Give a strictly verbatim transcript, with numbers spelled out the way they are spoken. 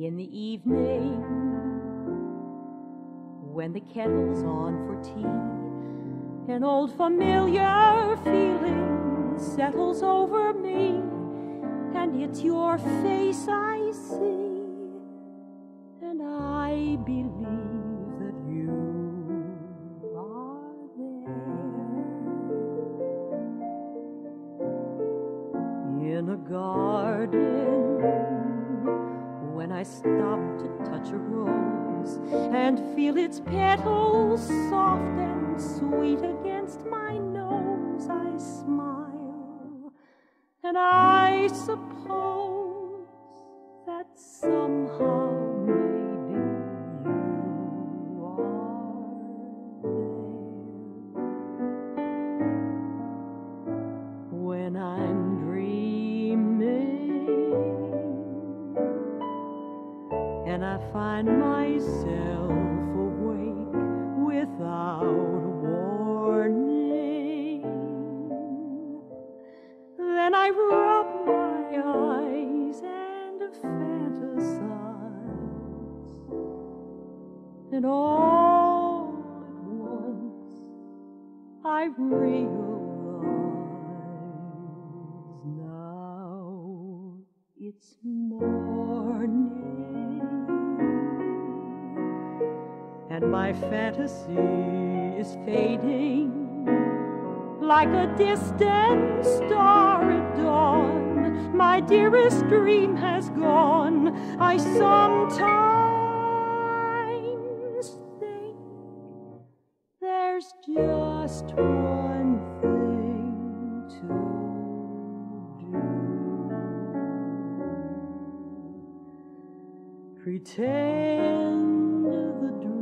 In the evening, when the kettle's on for tea, an old familiar feeling settles over me, and it's your face I see, and I believe that you are there. In a garden, when I stop to touch a rose and feel its petals soft and sweet against my nose, I smile, and I suppose that somehow maybe you are there. When I'm dreaming and I find myself awake without warning, then I rub my eyes and fantasize, and all at once I realize now it's morning, and my fantasy is fading like a distant star at dawn. My dearest dream has gone. I sometimes think there's just one thing to do: pretend the dream